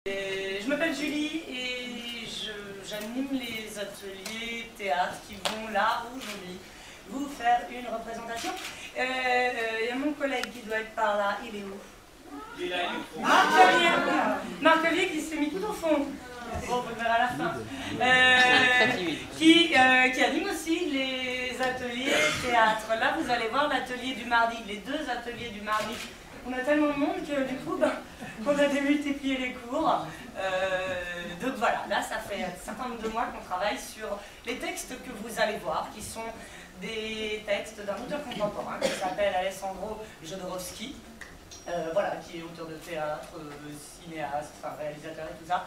Je m'appelle Julie et j'anime les ateliers théâtre qui vont là, aujourd'hui, vous faire une représentation. Il y a mon collègue qui doit être par là, il est où? Il est là, il est au Marc Olivier qui s'est mis tout au fond. Bon, on le verra à la fin. Qui anime aussi les ateliers théâtre. Là, vous allez voir l'atelier du mardi, les deux ateliers du mardi. On a tellement de monde que du coup, on a démultiplié les cours. Donc voilà, là, ça fait un certain nombre de mois qu'on travaille sur les textes que vous allez voir, qui sont des textes d'un auteur contemporain qui s'appelle Alessandro Jodorowsky. Voilà, qui est auteur de théâtre, cinéaste, enfin réalisateur et tout ça.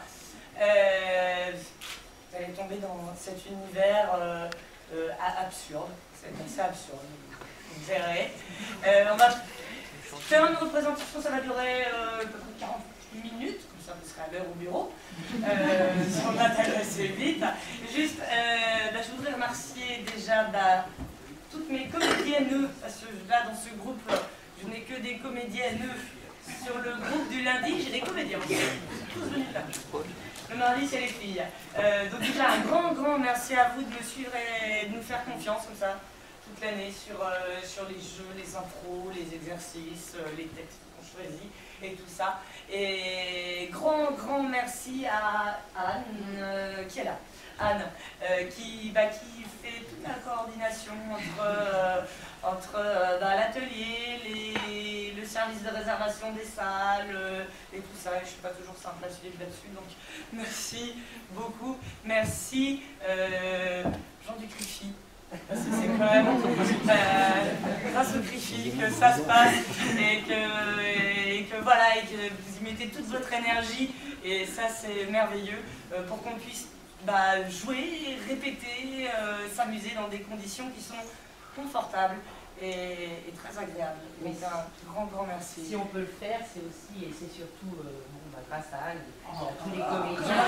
Vous allez tomber dans cet univers absurde, c'est assez absurde, vous verrez. On va faire une représentation, ça va durer à peu près 40 minutes, comme ça vous serez à l'heure au bureau, si on m'appelle assez vite. Juste, je voudrais remercier déjà toutes mes comédiennes, parce que là dans ce groupe, je n'ai que des comédiennes. Sur le groupe du lundi, j'ai des comédiens, ils sont tous venus là. Le mardi, c'est les filles. Donc déjà, un grand merci à vous de me suivre et de nous faire confiance comme ça, toute l'année, sur les jeux, les intros, les exercices, les textes qu'on choisit et tout ça. Et grand merci à Anne, qui est là. Anne, qui fait toute la coordination entre l'atelier, le service de réservation des salles et tout ça. Je ne suis pas toujours simple à suivre là-dessus, donc merci beaucoup. Merci Jean du Crichy. Parce que c'est quand même grâce au Crichy que ça se passe et que voilà, et que vous y mettez toute votre énergie et ça c'est merveilleux pour qu'on puisse jouer, répéter, s'amuser dans des conditions qui sont confortables et très agréables. Donc un grand merci. Si on peut le faire, c'est aussi et c'est surtout grâce à Anne et à tous les comédiens.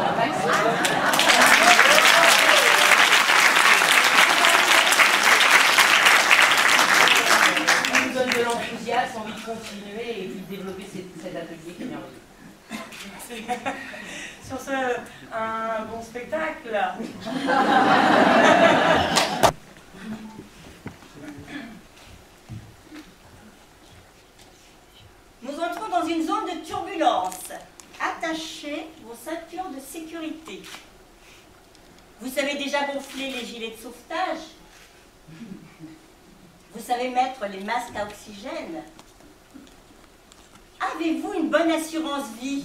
Ça nous donne de l'enthousiasme, envie de continuer et puis de développer cet atelier qui est merveilleux. Sur ce, un bon spectacle. Nous entrons dans une zone de turbulence. Attachez vos ceintures de sécurité. Vous savez déjà gonfler les gilets de sauvetage. Vous savez mettre les masques à oxygène. Avez-vous une bonne assurance vie?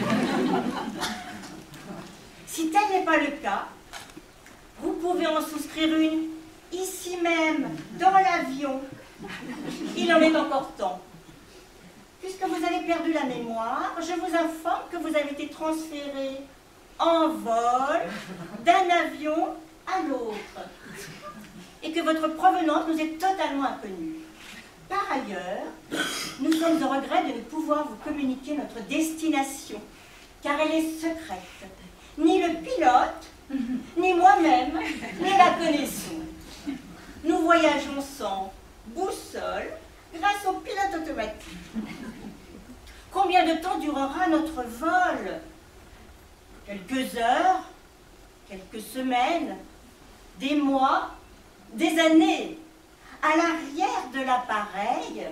Si tel n'est pas le cas, vous pouvez en souscrire une ici même, dans l'avion. Il en est encore temps. Puisque vous avez perdu la mémoire, je vous informe que vous avez été transféré en vol d'un avion à l'autre et que votre provenance nous est totalement inconnue. Par ailleurs, nous sommes au regret de ne pouvoir vous communiquer notre destination, car elle est secrète. Ni le pilote, ni moi-même ne la connaissons. Nous voyageons sans boussole grâce au pilote automatique. Combien de temps durera notre vol? Quelques heures, quelques semaines, des mois, des années. À l'arrière de l'appareil,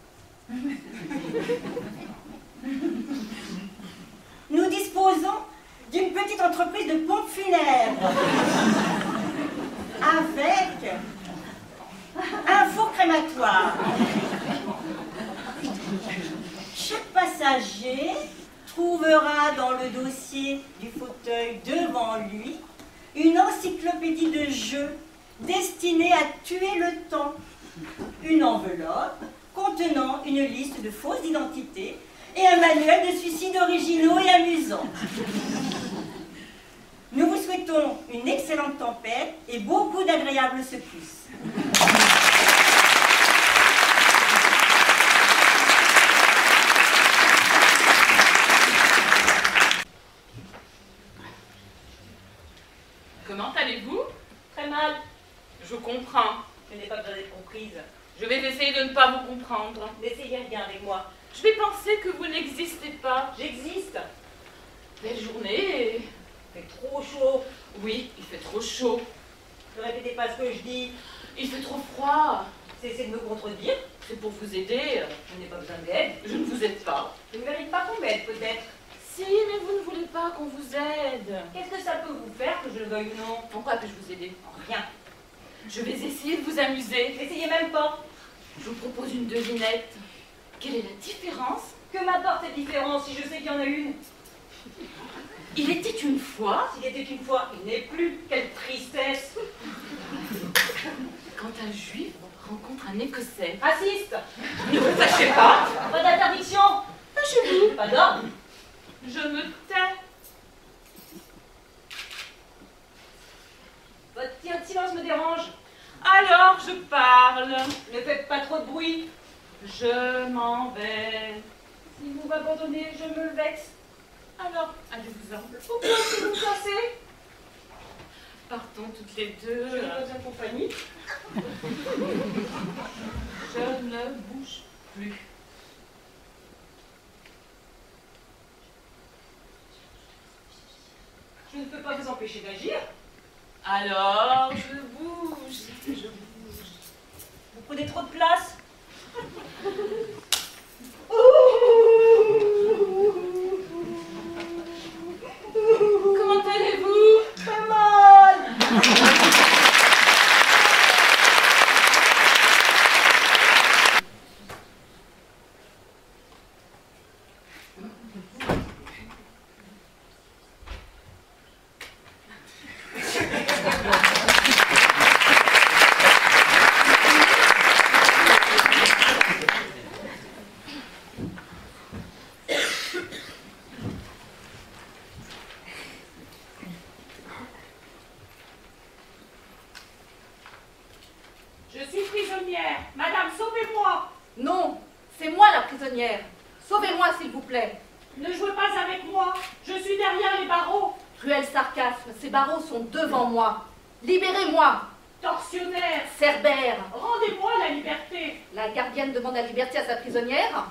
nous disposons d'une petite entreprise de pompes funèbres avec un four crématoire. Chaque passager trouvera dans le dossier du fauteuil devant lui une encyclopédie de jeux destinée à tuer le temps. Une enveloppe contenant une liste de fausses identités et un manuel de suicides originaux et amusants. Nous vous souhaitons une excellente tempête et beaucoup d'agréables secousses. Comment allez-vous? Très mal. Je comprends. Je n'ai pas besoin d'être comprise. Je vais essayer de ne pas vous comprendre. N'essayez rien avec moi. Je vais penser que vous n'existez pas. J'existe. Belle journée. Il fait trop chaud. Oui, il fait trop chaud. Ne répétez pas ce que je dis. Il fait trop froid. Cessez de me contredire. C'est pour vous aider. Je n'ai pas besoin d'aide. Je ne vous aide pas. Je ne mérite pas qu'on m'aide, peut-être. Si, mais vous ne voulez pas qu'on vous aide. Qu'est-ce que ça peut vous faire, que je le veuille ou non? En quoi puis-je vous aider? Rien. Je vais essayer de vous amuser. N'essayez même pas. Je vous propose une devinette. Quelle est la différence? Que m'apporte cette différence si je sais qu'il y en a une? Il était une fois. S'il était une fois, il n'est plus. Quelle tristesse. Quand un juif rencontre un écossais. Raciste. Ne vous fâchez pas. Pas d'interdiction. Fâchez-vous. Pas d'ordre. Je me tais. Votre silence me dérange. Alors je parle. Ne faites pas trop de bruit. Je m'en vais. Si vous m'abandonnez, je me vexe. Alors, allez-vous-en. Pourquoi est-ce que vous me cassez? Partons toutes les deux. Je n'ai pas besoin de compagnie. Je ne bouge plus. Je ne peux pas vous empêcher d'agir. Alors, je bouge. Je bouge. Vous prenez trop de place. Comment allez-vous? Très mal. Je suis prisonnière. Madame, sauvez-moi. Non, c'est moi la prisonnière. Sauvez-moi, s'il vous plaît. Ne jouez pas avec moi. Je suis derrière les barreaux. Cruel sarcasme, ces barreaux sont devant moi. Libérez-moi. Tortionnaire. Cerbère. Rendez-moi la liberté. La gardienne demande la liberté à sa prisonnière.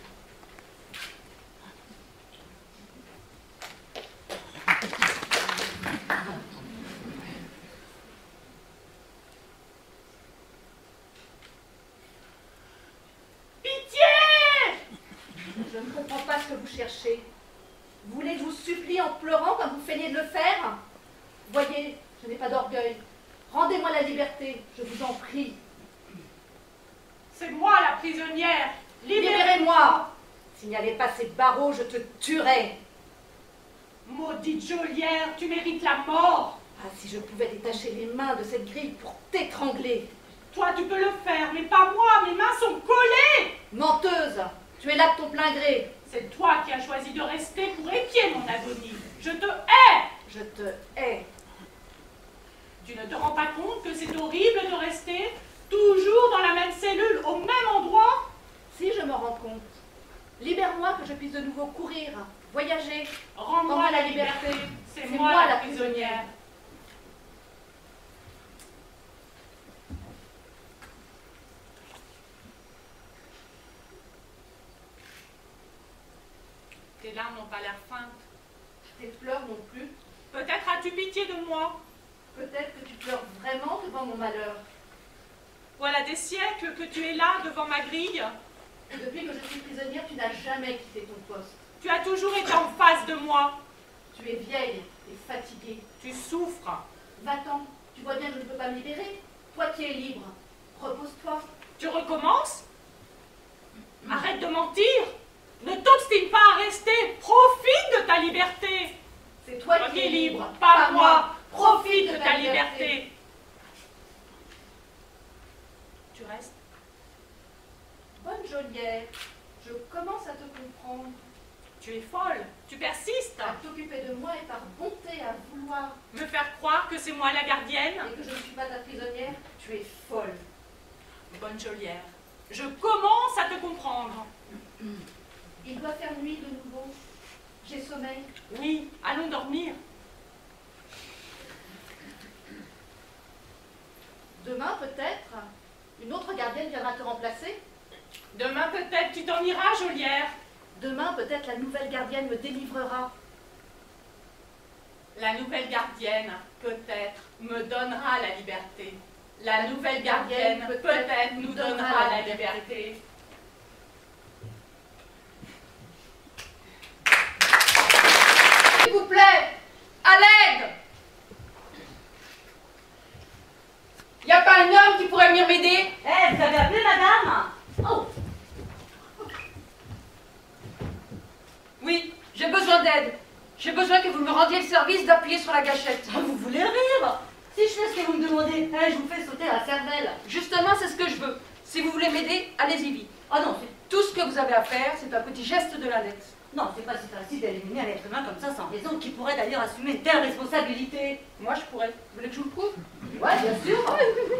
Je ne comprends pas ce que vous cherchez. Vous voulez que je vous supplie en pleurant comme vous feignez de le faire? Voyez, je n'ai pas d'orgueil. Rendez-moi la liberté, je vous en prie. C'est moi la prisonnière. Libérez-moi! Signalez pas ces barreaux, je te tuerai. Maudite geôlière, tu mérites la mort. Ah, si je pouvais détacher les mains de cette grille pour t'étrangler. Toi, tu peux le faire, mais pas moi. Mes mains sont collées. Menteuse, tu es là de ton plein gré. C'est toi qui as choisi de rester pour épier mon agonie. Je te hais. Je te hais. Tu ne te rends pas compte que c'est horrible de rester toujours dans la même cellule, au même endroit? Si je me rends compte, libère-moi que je puisse de nouveau courir, voyager. Rends-moi la liberté. C'est moi la prisonnière. Tes larmes n'ont pas l'air feintes. Tes pleurs non plus. Peut-être as-tu pitié de moi. Peut-être que tu pleures vraiment devant mon malheur. Voilà des siècles que tu es là devant ma grille. Et depuis que je suis prisonnière, tu n'as jamais quitté ton poste. Tu as toujours été en face de moi. Tu es vieille et fatiguée. Tu souffres. Va-t'en, tu vois bien que je ne peux pas me libérer. Toi qui es libre, repose-toi. Tu recommences? Arrête de mentir. Ne t'obstine pas à rester. Profite de ta liberté. C'est toi Toi qui es libre, pas moi. Profite de ta liberté. Tu restes? Bonne geôlière, je commence à te comprendre. Tu es folle. Tu persistes. À t'occuper de moi et par bonté à vouloir. Me faire croire que c'est moi la gardienne. Et que je ne suis pas ta prisonnière, tu es folle. Bonne geôlière. Je commence à te comprendre. Il doit faire nuit de nouveau. J'ai sommeil. Oui, allons dormir. Demain, peut-être, une autre gardienne viendra te remplacer. Demain peut-être tu t'en iras, geôlière. Demain, peut-être, la nouvelle gardienne me délivrera. La nouvelle gardienne, peut-être, me donnera la liberté. La nouvelle gardienne, peut-être, nous donnera la liberté. S'il vous plaît, à l'aide! Y a pas un homme qui pourrait venir m'aider? Eh, vous avez appelé madame? Oh. Oui, j'ai besoin d'aide. J'ai besoin que vous me rendiez le service d'appuyer sur la gâchette. Ah, vous voulez rire? Si je fais ce que vous me demandez, je vous fais sauter la cervelle. Justement, c'est ce que je veux. Si vous voulez m'aider, allez-y vite. Ah non, Tout ce que vous avez à faire, c'est un petit geste de l'index. non, c'est pas si facile d'éliminer un être humain comme ça sans raison, qui pourrait d'ailleurs assumer une telle responsabilité. Moi, je pourrais. Vous voulez que je vous le prouve? Ouais, bien sûr.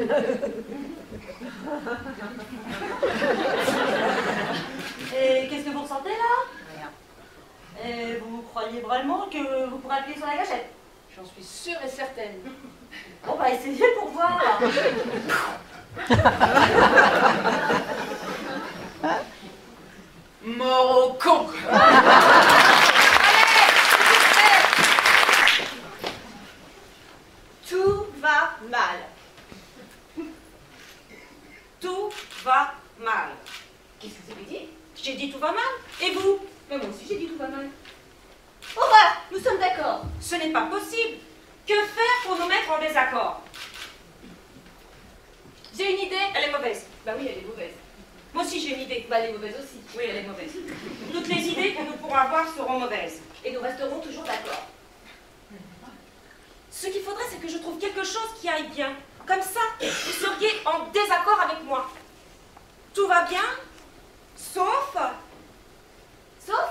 Et qu'est-ce que vous ressentez là? Rien. Et vous croyez vraiment que vous pourrez appuyer sur la gâchette? J'en suis sûre et certaine. On va essayer pour voir. Mort au con. Tout va mal. Tout va mal. Qu'est-ce que vous avez dit? J'ai dit tout va mal. Et vous? Mais moi aussi j'ai dit tout va mal. Horreur, nous sommes d'accord. Ce n'est pas possible. Que faire pour nous mettre en désaccord? J'ai une idée, elle est mauvaise. Bah oui, elle est mauvaise. Moi aussi j'ai une idée. Bah elle est mauvaise aussi. Oui, elle est mauvaise. Toutes les idées que nous pourrons avoir seront mauvaises. Et nous resterons toujours d'accord. Ce qu'il faudrait, c'est que je trouve quelque chose qui aille bien. Comme ça, vous seriez en désaccord avec moi. Tout va bien, sauf... Sauf?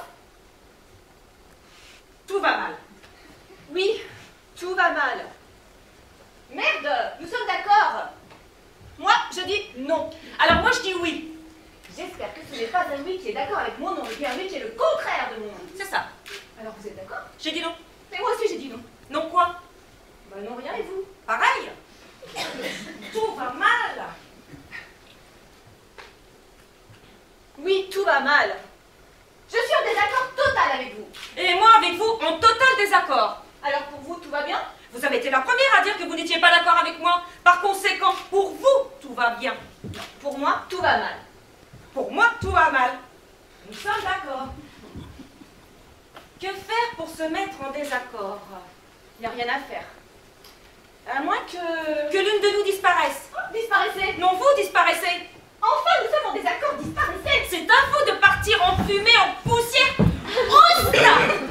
Tout va mal. Oui, tout va mal. Merde, nous sommes d'accord. Moi, je dis non. Alors moi, je dis oui. J'espère que ce n'est pas un oui qui est d'accord avec mon nom, mais bien un oui qui est le contraire de mon nom. C'est ça. Alors vous êtes d'accord? J'ai dit non. Mais moi aussi j'ai dit non. Non quoi? Bah non, rien et vous? Pareil. Tout va mal. Oui, tout va mal. Je suis en désaccord total avec vous. Et moi, avec vous, en total désaccord. Alors pour vous, tout va bien? Vous avez été la première à dire que vous n'étiez pas d'accord avec moi. Par conséquent, pour vous, tout va bien. Pour moi, tout va mal. Pour moi, tout va mal. Nous sommes d'accord. Que faire pour se mettre en désaccord? Il n'y a rien à faire. À moins que l'une de nous disparaisse. Oh, disparaissez. Non, vous disparaissez. Enfin, nous sommes en désaccord, disparaissez. C'est à vous de partir en fumée, en poussière. Oust!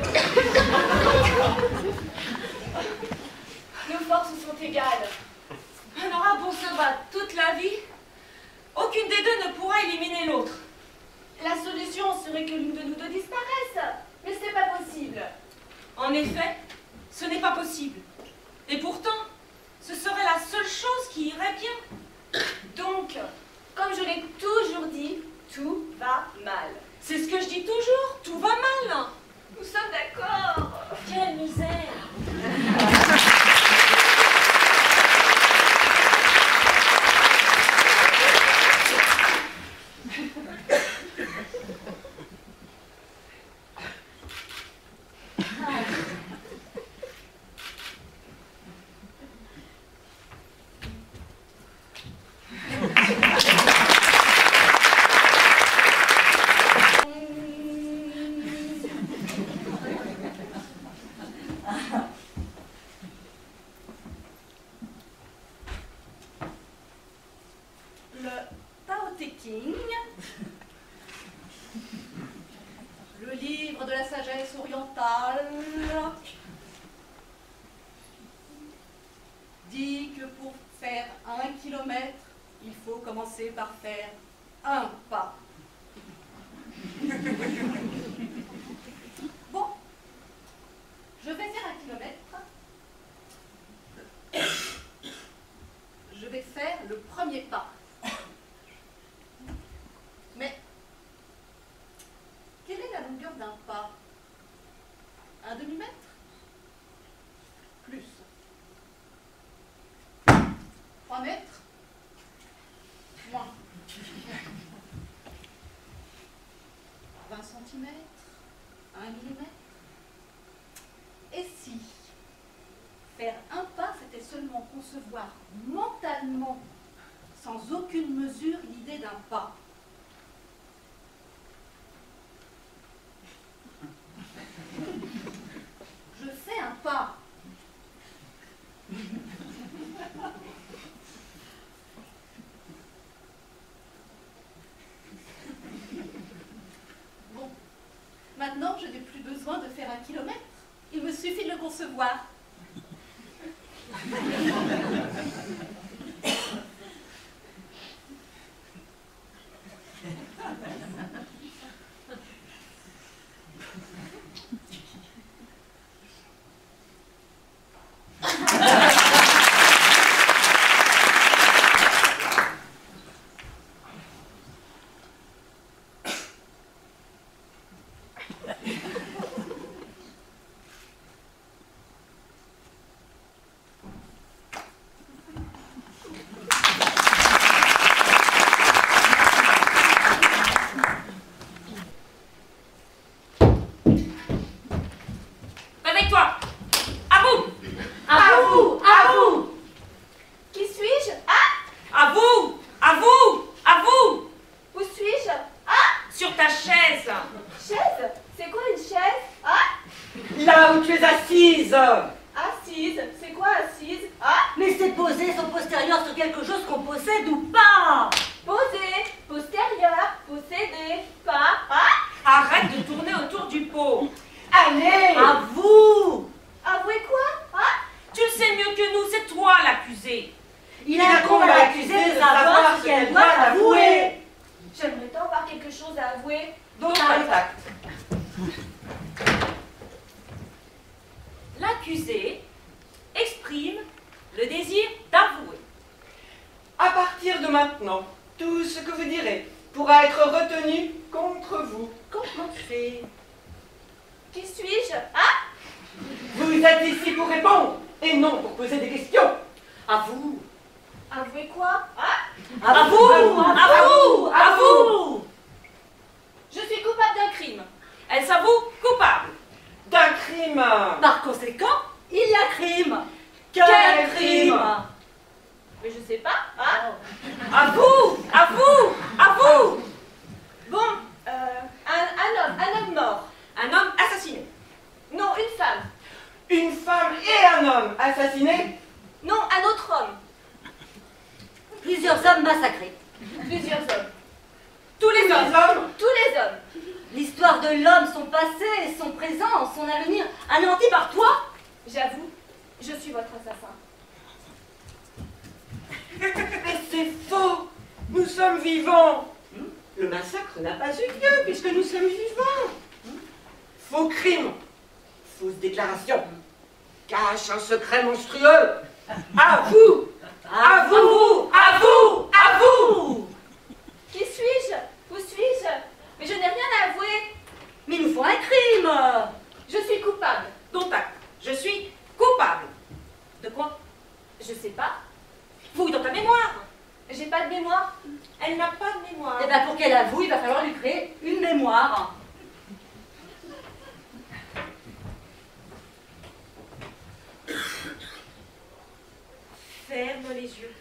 Nos forces sont égales. On aura beau se battre toute la vie, aucune des deux ne pourra éliminer l'autre. La solution serait que l'une de nous deux disparaisse. Mais ce n'est pas possible. En effet, ce n'est pas possible. Et pourtant, ce serait la seule chose qui irait bien. Donc, comme je l'ai toujours dit, tout va mal. C'est ce que je dis toujours, tout va mal. Nous sommes d'accord. Quelle misère. Le Tao Te Ching, le livre de la sagesse orientale, dit que pour faire 1 kilomètre, il faut commencer par faire un pas. Bon, je vais faire 1 kilomètre. Je vais faire le premier pas. Mais, quelle est la longueur d'un pas? 1 demi-mètre? Plus. 3 mètres? Moins. 20 centimètres? 1 millimètre? Et si concevoir mentalement, sans aucune mesure, l'idée d'un pas. Je fais un pas. Bon, maintenant je n'ai plus besoin de faire 1 kilomètre. Il me suffit de le concevoir. Réveille-toi! À vous! À vous! À vous! Qui suis-je? Ah! À vous! À vous! À vous! Où suis-je? Ah! Sur ta chaise! Chaise? C'est quoi une chaise? Ah! Là où tu es assise. Assise? C'est quoi assise? Ah! Mais c'est poser son postérieur sur quelque chose qu'on possède ou pas. Poser, postérieur, posséder, pas. Ah! Arrête de tourner autour du pot! Allez. À vous. Avouez quoi? Ah! Tu le sais mieux que nous, c'est toi l'accusé! Il incombe à l'accusé de savoir ce qu'elle doit avouer. J'aimerais tant avoir quelque chose à avouer. Donc contact. L'accusé exprime le désir d'avouer. À partir de maintenant, tout ce que vous direz pourra être retenu contre vous. Comment fait? Qui suis-je? Ah! Vous êtes ici pour répondre et non pour poser des questions. À vous. Avouez quoi? Ah! À vous! À vous! À vous! Je suis coupable d'un crime. Elle s'avoue coupable. D'un crime. Par conséquent, il y a crime. Quel crime? Mais je sais pas. Ah! À vous! À vous! À vous! Bon, un homme mort. Un homme assassiné. Non, une femme. Une femme et un homme assassinés. Non, un autre homme. Plusieurs hommes massacrés. Plusieurs hommes. Tous les Les hommes. hommes. Tous les hommes. L'histoire de l'homme, son passé, son présent, son avenir, anéanti par toi. J'avoue, je suis votre assassin. Mais c'est faux. Nous sommes vivants. Le massacre n'a pas eu lieu puisque nous sommes vivants. Faux crime. Fausse déclaration. Cache un secret monstrueux. À vous. À vous. À vous. À vous. Qui suis-je? Où suis-je? Mais je n'ai rien à avouer. Mais il nous faut un crime. Je suis coupable. Dont acte. Je suis coupable. De quoi? Je sais pas. Fouille dans ta mémoire. J'ai pas de mémoire. Elle n'a pas de mémoire. Eh bien, pour qu'elle avoue, il va falloir lui créer une mémoire. Ferme les yeux.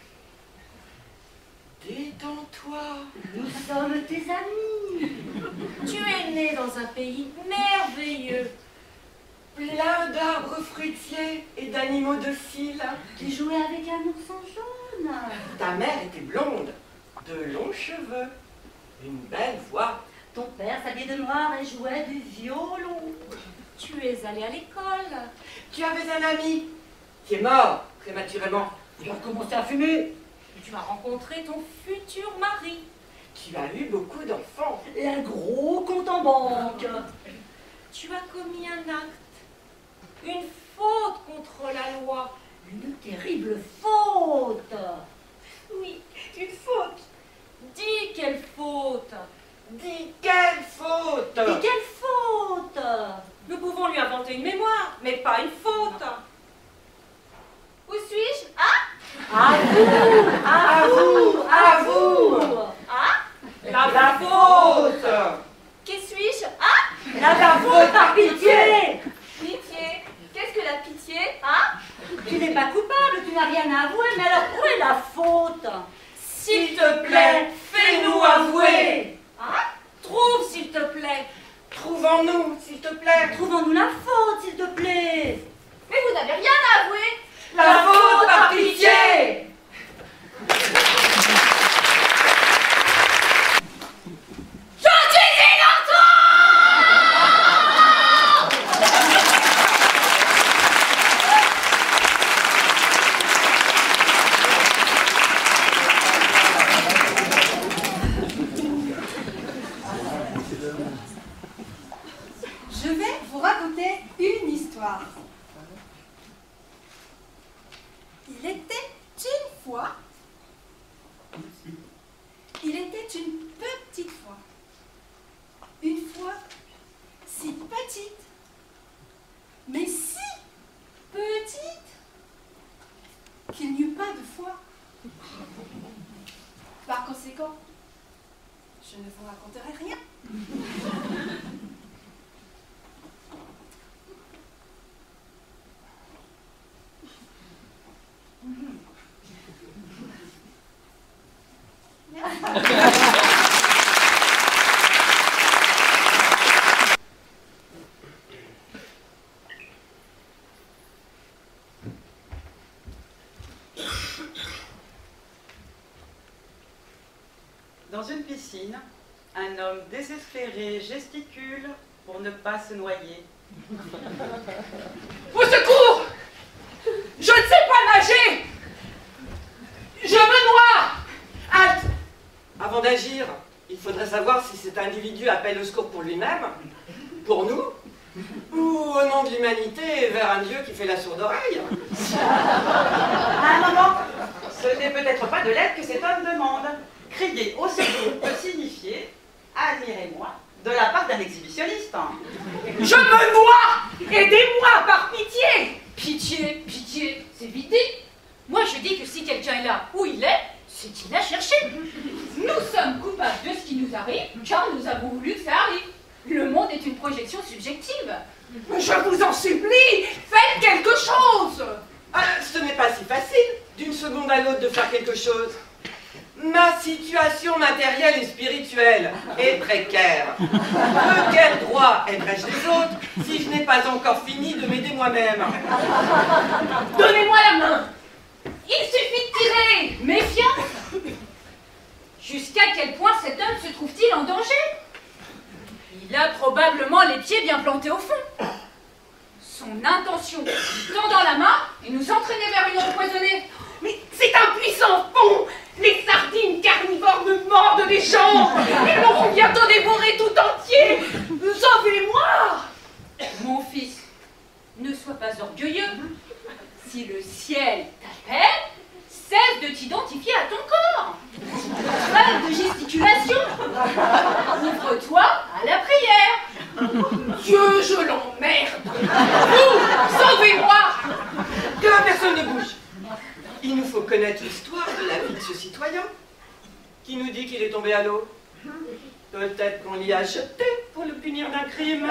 Détends-toi. Nous sommes tes amis. Tu es né dans un pays merveilleux. Plein d'arbres fruitiers et d'animaux dociles. Tu jouais avec un ourson jaune. Ta mère était blonde, de longs cheveux, une belle voix. Ton père s'habillait de noir et jouait du violon. Tu es allé à l'école. Tu avais un ami qui est mort prématurément. Tu as commencé à fumer. Tu as rencontré ton futur mari. Tu as eu beaucoup d'enfants. Et un gros compte en banque. Tu as commis un acte. Une faute contre la loi. Une terrible faute. Oui, une faute. Dis quelle faute. Dis quelle faute. Et quelle faute? Nous pouvons lui inventer une mémoire, mais pas une faute. Où suis-je? Ah! À vous. À vous. À vous. Ah! La faute. Qui suis-je? Ah! La faute par pitié. Pitié. Qu'est-ce que la pitié? Ah! Tu n'es pas coupable, tu n'as rien à avouer, mais alors où est la faute? S'il te plaît, fais-nous avouer. Hein? Trouve, s'il te plaît. Trouvons-nous, s'il te plaît. Trouvons-nous la faute, s'il te plaît. Mais vous n'avez rien à avouer. La faute par pitié. Je vais vous raconter une histoire. Il était une fois une petite fois. Une fois si petite, mais si petite qu'il n'y eut pas de foi. Par conséquent, je ne vous raconterai rien. Dans une piscine, un homme désespéré gesticule pour ne pas se noyer. Au secours! Je ne sais pas nager! Je me noie! Halte! Avant d'agir, il faudrait savoir si cet individu appelle au secours pour lui-même, pour nous, ou au nom de l'humanité vers un Dieu qui fait la sourde oreille. Un moment, ce n'est peut-être pas de l'aide que cet homme demande. Crier au secours peut signifier « admirez-moi » de la part d'un exhibitionniste. Je me noie! Aidez-moi par pitié! Pitié, pitié, c'est vite dit. Moi je dis que si quelqu'un est là où il est, c'est qu'il a cherché. Nous sommes coupables de ce qui nous arrive, car nous avons voulu que ça arrive. Le monde est une projection subjective. Je vous en supplie, faites quelque chose! Ce n'est pas si facile, d'une seconde à l'autre, de faire quelque chose. Ma situation matérielle et spirituelle est précaire. De quel droit aiderais-je les autres si je n'ai pas encore fini de m'aider moi-même? Donnez-moi la main. Il suffit de tirer. Méfiance. Jusqu'à quel point cet homme se trouve-t-il en danger? Il a probablement les pieds bien plantés au fond. Son intention, tendant la main et nous entraîner vers une eau empoisonnée. Mais c'est un puissant fond! Les sardines carnivores me mordent les jambes! Ils m'auront bientôt dévoré tout entier! Sauvez-moi! Mon fils, ne sois pas orgueilleux. Si le ciel t'appelle, cesse de t'identifier à ton corps. Trêve de gesticulation. Ouvre-toi à la prière. Dieu, je l'emmerde! Vous, sauvez-moi! Que personne ne bouge. Il nous faut connaître l'histoire de la vie de ce citoyen. Qui nous dit qu'il est tombé à l'eau? Peut-être qu'on l'y a jeté pour le punir d'un crime.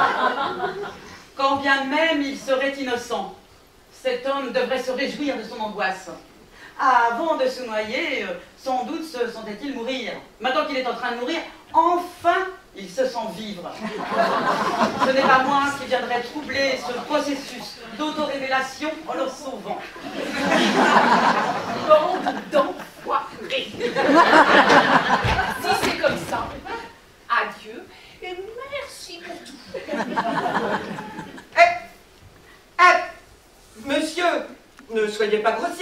Quand bien même il serait innocent, cet homme devrait se réjouir de son angoisse. Avant de se noyer, sans doute se sentait-il mourir. Maintenant qu'il est en train de mourir, enfin il se sent vivre. Ce n'est pas moi qui viendrai troubler ce processus d'autorévélation en le sauvant. Bande d'enfoirés! Si c'est comme ça, adieu et merci pour tout. Monsieur, ne soyez pas grossier.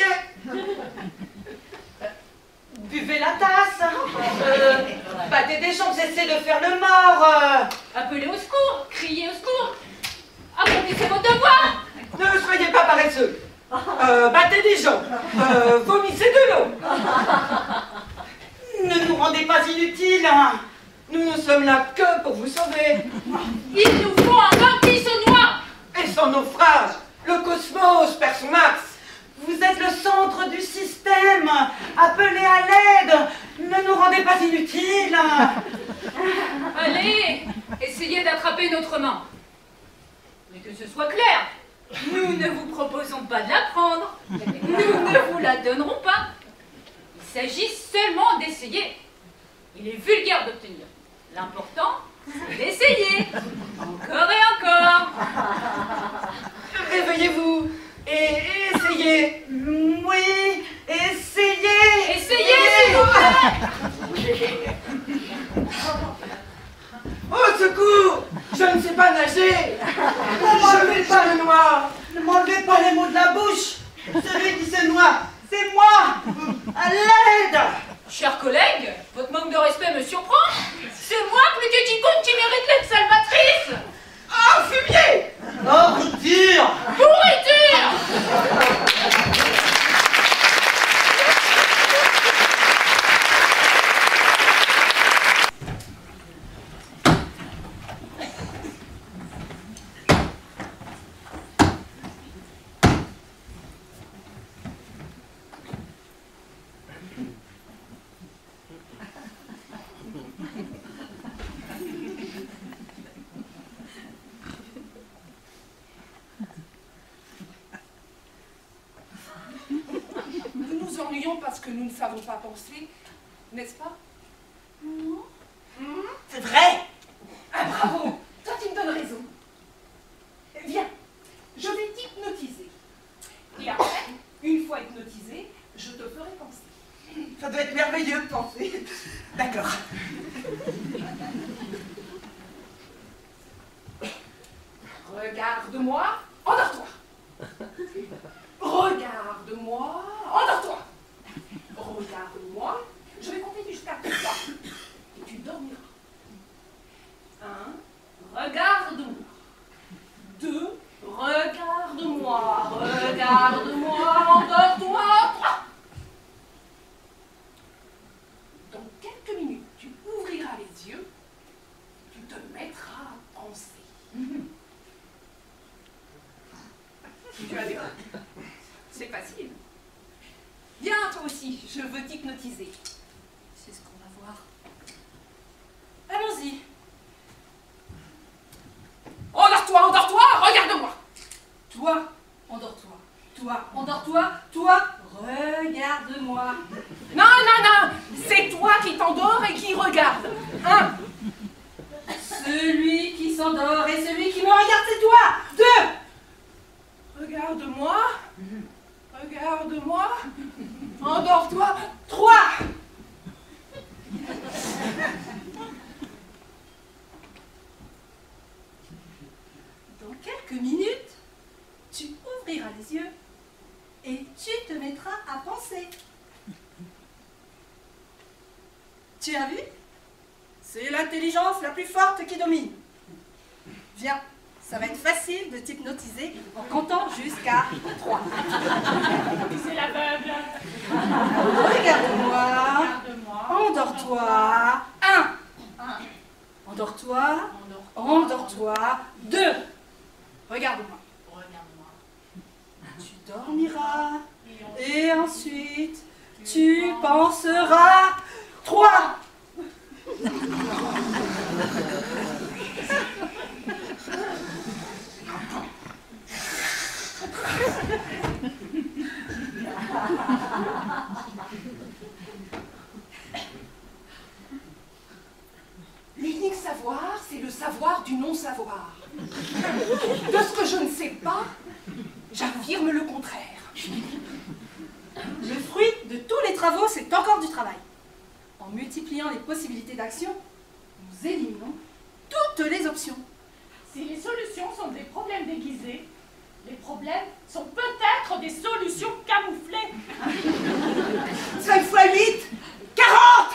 Buvez la tasse, battez des jambes, cessez de faire le mort. Appelez au secours, criez au secours. Accomplissez votre devoir. Ne soyez pas paresseux. Battez des gens. Vomissez de l'eau. Ne nous rendez pas inutiles. Nous ne sommes là que pour vous sauver. Il nous faut un homme qui se noie. Et sans naufrage, le cosmos perd son axe. Vous êtes le centre du système. Appelez à l'aide. Ne nous rendez pas inutiles. Allez, essayez d'attraper notre main. Mais que ce soit clair. Nous Nous ne vous proposons pas de la prendre. Nous ne vous la donnerons pas. Il s'agit seulement d'essayer. Il est vulgaire d'obtenir. L'important, c'est d'essayer. Encore et encore. Réveillez-vous et essayez. Oui, essayez. Essayez, s'il vous plaît. Au secours! Je ne sais pas nager! Je n'ai pas le noir! Ne m'enlevez pas les mots de la bouche. Celui qui se noie, c'est moi. À l'aide. Chers collègues, votre manque de respect me surprend. C'est moi, plus que quiconque, qui mérite l'être salvatrice. Oh, fumier! Ordure. Pourriture. Parce que nous ne savons pas penser, n'est-ce pas? C'est vrai. Ah bravo! Toi tu me donnes raison. Viens, je vais t'hypnotiser. Et après, une fois hypnotisé, je te ferai penser. Ça doit être merveilleux de penser. D'accord. Regarde-moi, endors-toi. Regarde-moi, endors-toi. Regarde-moi, je vais compter jusqu'à 3 et tu dormiras. 1, regarde-moi. 2, regarde-moi. Regarde-moi, endors-toi. 3. Dans quelques minutes, tu ouvriras les yeux, tu te mettras à penser. Tu as des... C'est facile. Viens, toi aussi, je veux t'hypnotiser. C'est ce qu'on va voir. Allons-y. Endors-toi, endors-toi, regarde-moi. Toi, endors-toi. Toi, endors-toi. Toi, regarde-moi. Non, non, non, c'est toi qui t'endors et qui regarde. 1. Celui qui s'endort et celui qui me regarde, c'est toi. 2. Regarde-moi. Regarde-moi. Endors-toi. 3. Dans quelques minutes, tu ouvriras les yeux et tu te mettras à penser. Tu as vu? C'est l'intelligence la plus forte qui domine. Viens. Ça va être facile de t'hypnotiser en comptant jusqu'à 3. C'est l'aveugle. Regarde-moi. Regarde-moi. Endors-toi. 1. Endors-toi. Endors-toi. 2. Regarde-moi. Regarde-moi. Tu dormiras. Et ensuite, tu penseras. 3. L'unique savoir, c'est le savoir du non-savoir. De ce que je ne sais pas, j'affirme le contraire. Le fruit de tous les travaux, c'est encore du travail. En multipliant les possibilités d'action, nous éliminons toutes les options. Si les solutions sont des problèmes déguisés, les problèmes sont peut-être des solutions camouflées. 5 x 8, 40.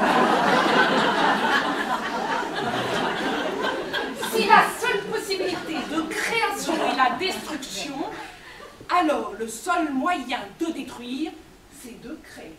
Si la seule possibilité de création est la destruction, alors le seul moyen de détruire, c'est de créer.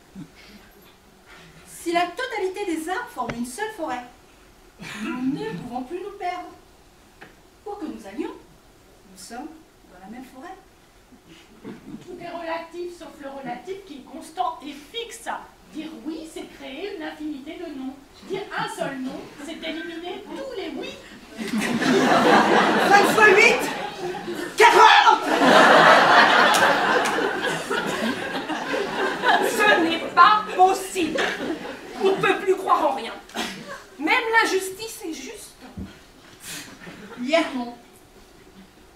Si la totalité des arbres forme une seule forêt, nous ne pouvons plus nous perdre. Où que nous allions, nous sommes dans la même forêt. Tout est relatif sauf le relatif qui est constant et fixe. Dire oui, c'est créer une infinité de noms. Dire un seul nom, c'est éliminer tous les oui. 5 x 8, 40.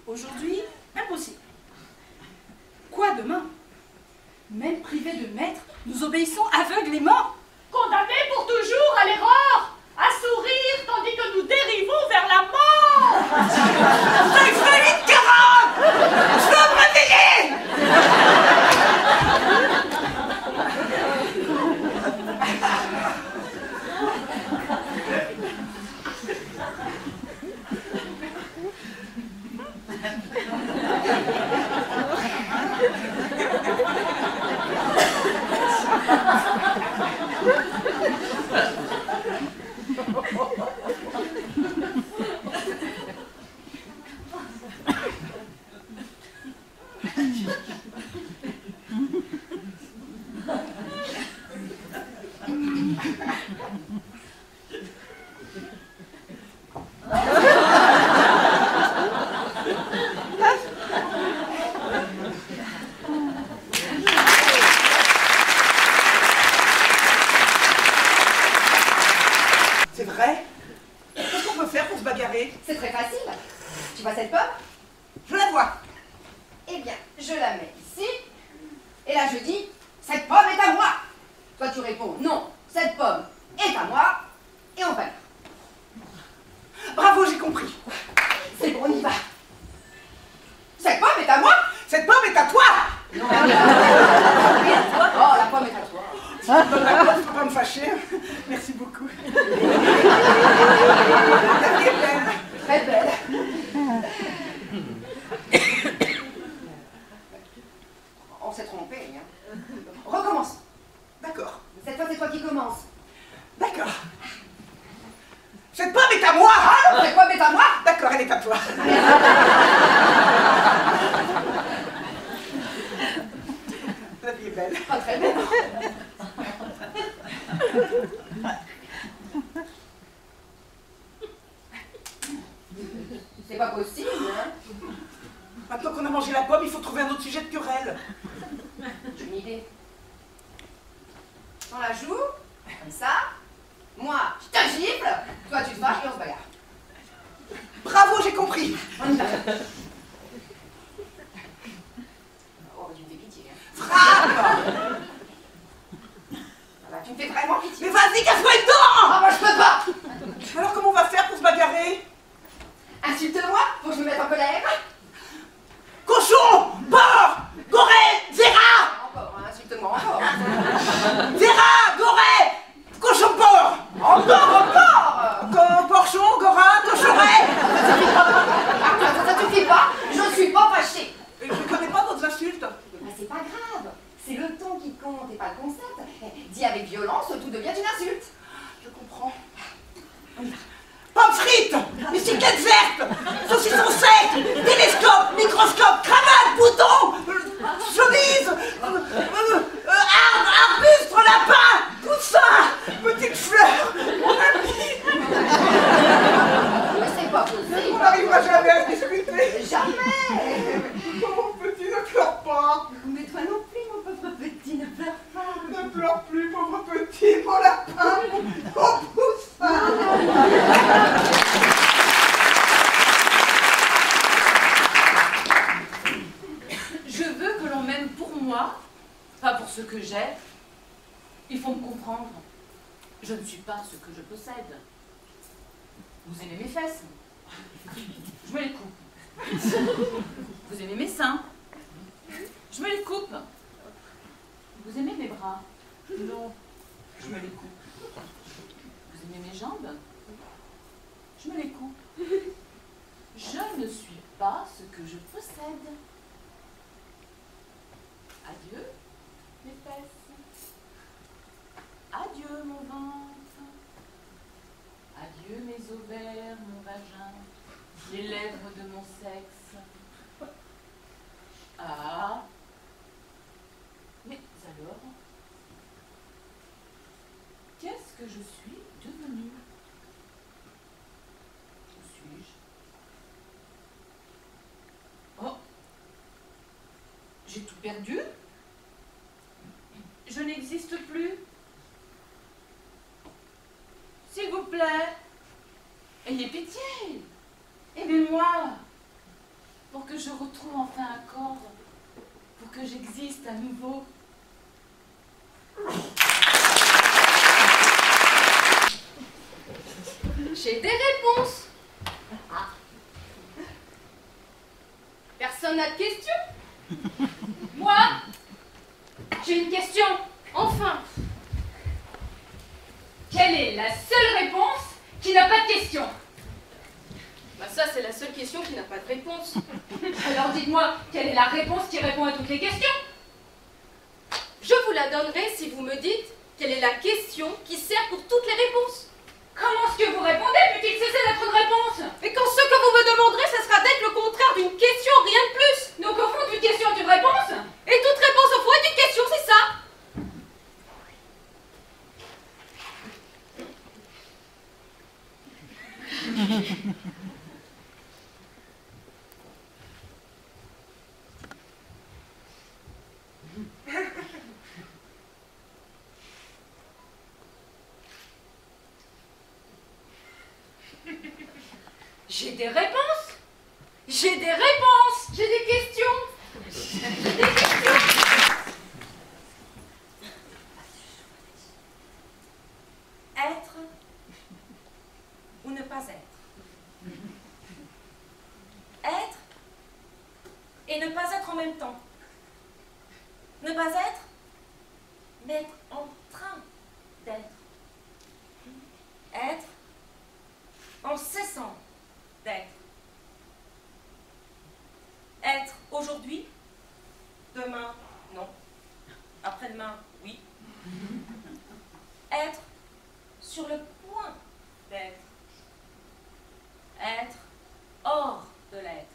Aujourd'hui, impossible. Quoi demain? Même privés de maître, nous obéissons aveuglément. Condamnés pour toujours à l'erreur, à sourire tandis que nous dérivons vers la mort. Très vite, Carotte! Je veux me réveiller! C'est vrai? Qu'est-ce qu'on peut faire pour se bagarrer? C'est très facile. Tu vois cette pomme? Je la vois. Eh bien, je la mets ici. Et là, je dis, cette pomme est à moi. Toi, tu réponds, non, cette pomme est à moi. Et on va. Bravo, j'ai compris. C'est bon, on y va. Cette pomme est à moi. Cette pomme est à toi. Non. Oh, la pomme est à toi. Si tu me donnes la pomme, faut pas me fâcher. Merci beaucoup. La vie est belle. Très belle. On s'est trompé, hein. Recommence. D'accord. Cette fois, c'est toi qui commences. D'accord. Cette pomme est à moi. Hein? Cette pomme est à moi. D'accord, elle est à toi. La vie est belle. Pas très belle. C'est pas possible, hein. Maintenant qu'on a mangé la pomme, il faut trouver un autre sujet de querelle. J'ai une idée. On la joue, comme ça. Moi, je te gifle. Toi, tu te fâches et on se bagarre. Bravo, j'ai compris. On y va. Oh, tu me fais pitié. Hein. Frappe. Ah bah, tu me fais vraiment pitié. Mais vas-y, casse-toi une dent. Ah, moi, je peux pas. Alors comment on va faire pour se bagarrer? Insulte-moi, faut que je me mette en colère. Cochon, porc, gorée, zéra. Encore, hein, insulte-moi encore. Zéra, gorée, cochon, porc. Encore. Porchon, gorin, cochoret. Ça suffit pas, je suis pas fâchée. Je ne connais pas d'autres insultes. Mais c'est pas grave, c'est le ton qui compte et pas le concept. Dit avec violence, tout devient une insulte. Je comprends. Pommes frites, bicyclette verte, saucisson sec, télescope, microscope, cravate, bouton, chemise, arbre, arbuste, lapin, poussin, petite fleur, mon ami. Mais c'est pas possible. On n'arrivera jamais à se discuter. Jamais. Oh, mon petit, ne pleure pas. Mais toi non plus, mon pauvre petit, ne pleure pas. Ne pleure plus, pauvre petit, mon lapin, mon poussin. Je veux que l'on m'aime pour moi, pas pour ce que j'ai. Il faut me comprendre. Je ne suis pas ce que je possède. Vous aimez mes fesses? Je me les coupe. Vous aimez mes seins? Je me les coupe. Vous aimez mes bras? Non. Je me les coupe. Vous aimez mes jambes? Je me les coupe. Je ne suis pas ce que je possède. Adieu, mes fesses. Adieu, mon ventre. Adieu, mes ovaires, mon vagin, les lèvres de mon sexe. Ah. Mais alors, qu'est-ce que je suis devenue? Où suis-je? Oh, j'ai tout perdu? Je n'existe plus? S'il vous plaît, ayez pitié, aimez-moi. pour que je retrouve enfin un corps, pour que j'existe à nouveau. J'ai des réponses. Personne n'a de questions? Moi, j'ai une question. Enfin. Quelle est la seule réponse qui n'a pas de question? Bah ça, c'est la seule question qui n'a pas de réponse. Alors dites-moi, quelle est la réponse qui répond à toutes les questions? Je vous la donnerai si vous me dites quelle est la question qui sert pour toutes les réponses. Comment est-ce que vous répondez, peut-il cesser d'être une réponse? Et quand ce que vous me demanderez, ce sera d'être le contraire d'une question, rien de plus. Donc au fond, toute question est une réponse? Et toute réponse au fond est une question, c'est ça? J'ai des réponses. J'ai des réponses. J'ai des questions. J'ai des questions. Être ou ne pas être. Être et ne pas être en même temps. Ne pas être, mais être en train d'être. Être en cessant d'être. Être aujourd'hui, demain, non. Après-demain, oui. Être sur le point d'être. Être hors de l'être.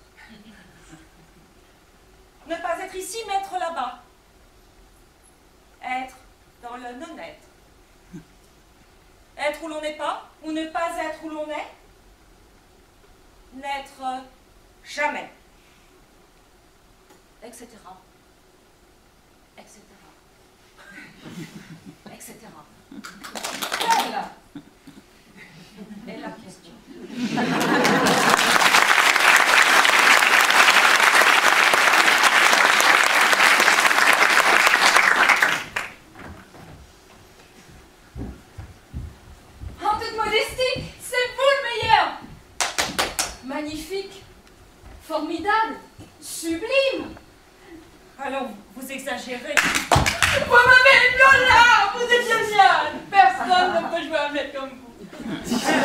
Ne pas être ici, mais être là-bas. Être dans le non-être. Être où l'on n'est pas, ou ne pas être où l'on est. N'être jamais. Etc. Etc. Etc. Voilà. Et la question. En toute modestie, c'est vous le meilleur. Magnifique. Formidable. Sublime. Alors, vous exagérez. Vous m'avez Viola, vous êtes génial. Personne ne peut jouer à Hamlet comme vous.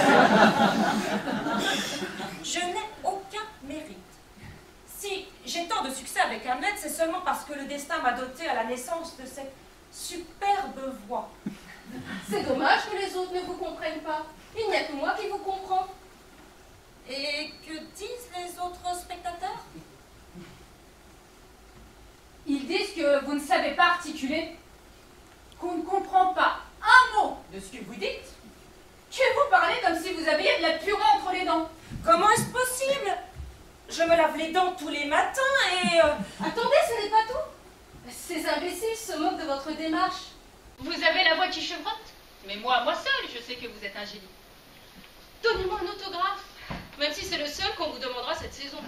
Je n'ai aucun mérite. Si j'ai tant de succès avec Hamlet, c'est seulement parce que le destin m'a doté à la naissance de cette superbe voix. C'est dommage que les autres ne vous comprennent pas. Il n'y a que moi qui vous comprends. Et que disent les autres spectateurs? Ils disent que vous ne savez pas articuler, qu'on ne comprend pas un mot de ce que vous dites, que vous parlez comme si vous aviez de la purée entre les dents. Comment est-ce possible? Je me lave les dents tous les matins et... Attendez, ce n'est pas tout. Ces imbéciles se moquent de votre démarche. Vous avez la voix qui chevrotte, mais moi seule, je sais que vous êtes un génie. Donnez-moi un autographe, même si c'est le seul qu'on vous demandera cette saison.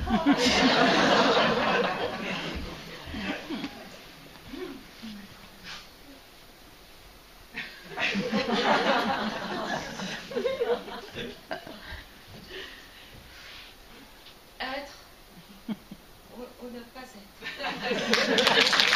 Être ou ne pas être.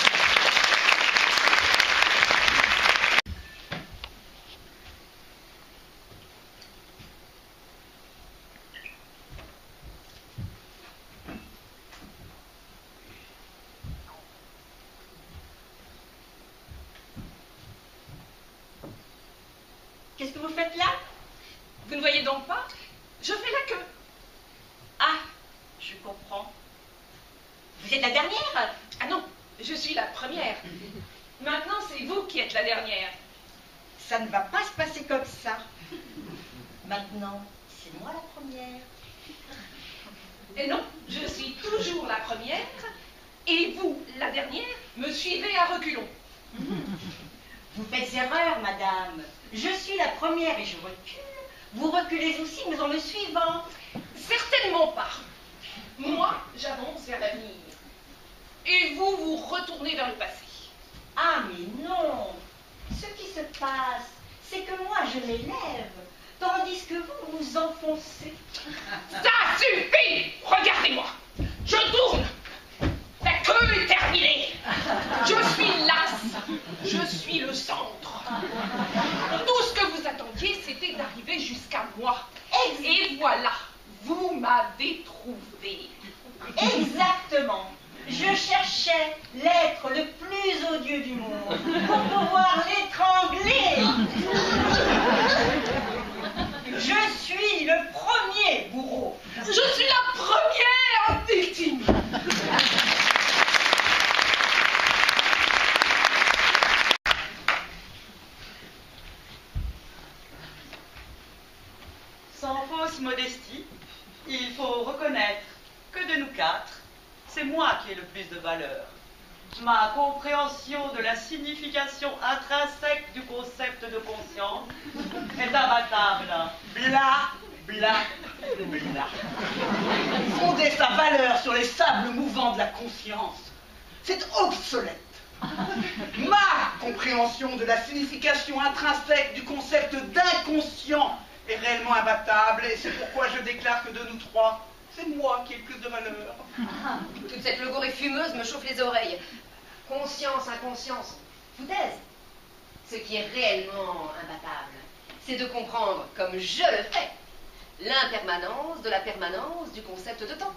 Qu'est-ce que vous faites là? Vous ne voyez donc pas? Je fais la queue. Ah, je comprends. Vous êtes la dernière? Ah non, je suis la première. Maintenant, c'est vous qui êtes la dernière. Ça ne va pas se passer comme ça. Maintenant, c'est moi la première. Et non, je suis toujours la première. Et vous, la dernière, me suivez à reculons. Vous faites erreur, madame. Je suis la première et je recule. Vous reculez aussi, mais en me suivant. Certainement pas. Moi, j'avance vers l'avenir. Et vous, vous retournez vers le passé. Ah mais non! Ce qui se passe, c'est que moi je m'élève, tandis que vous vous enfoncez. Ça suffit! Regardez-moi! Je tourne! La queue est terminée! Je suis l'axe! Je suis le centre! Tout ce que vous attendiez, c'était d'arriver jusqu'à moi. Et voilà, vous m'avez trouvé. Exactement. Je cherchais l'être le plus odieux du monde pour pouvoir l'étrangler. Je suis le premier bourreau. Je suis la première victime. Sans fausse modestie, il faut reconnaître que de nous quatre, c'est moi qui ai le plus de valeur. Ma compréhension de la signification intrinsèque du concept de conscience est imbattable. Bla, bla, bla. Fonder sa valeur sur les sables mouvants de la conscience, c'est obsolète. Ma compréhension de la signification intrinsèque du concept d'inconscient est réellement imbattable, et c'est pourquoi je déclare que de nous trois, c'est moi qui ai le plus de valeur. Toute cette logorée fumeuse me chauffe les oreilles. Conscience, inconscience, foutaise. Ce qui est réellement imbattable, c'est de comprendre, comme je le fais, l'impermanence de la permanence du concept de temps.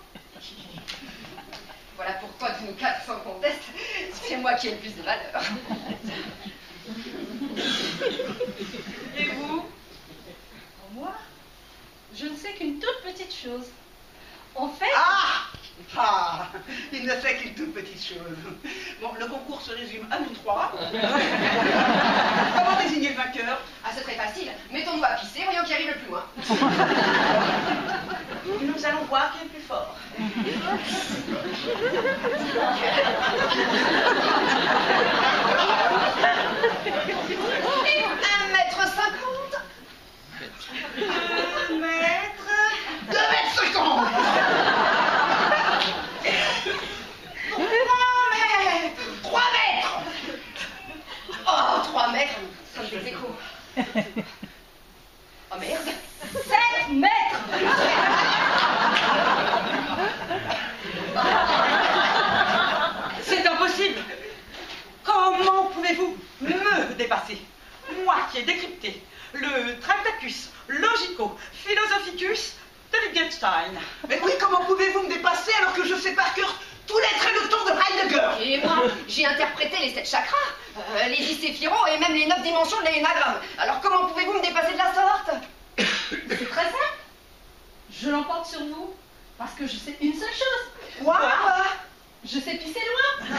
Voilà pourquoi de nous quatre, sans conteste, c'est moi qui ai le plus de valeur. Et vous? Moi, je ne sais qu'une toute petite chose. En fait... Ah, il ne sait qu'une toute petite chose. Bon, le concours se résume à nous trois. Comment désigner le vainqueur? Ah, c'est très facile. Mettons-nous à pisser, voyons qui arrive le plus loin. Nous allons voir qui est le plus fort. 1,50 m. 2 mètres. 2,50 m. 3 mètres. Oh, 3 mètres, ça me fait des échos. Oh merde. 7 mètres. C'est impossible. Comment pouvez-vous me dépasser? Moi qui ai décrypté le Tractacus Logico-Philosophicus de Wittgenstein. Mais oui, comment pouvez-vous me dépasser alors que je sais par cœur tous les traits de ton de Heidegger? Et moi, j'ai interprété les 7 chakras, les 10 séphiros et même les 9 dimensions de l'énagramme. Alors comment pouvez-vous me dépasser de la sorte? C'est très simple. Je l'emporte sur vous parce que je sais une seule chose. Quoi? Je sais pisser loin.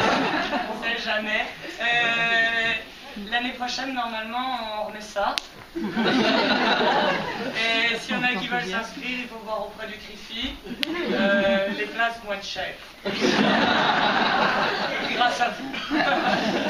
L'année prochaine, normalement, on remet ça. Et s'il y en a qui veulent s'inscrire, il faut voir auprès du CRIFI. Les places vont être chères. Grâce à vous.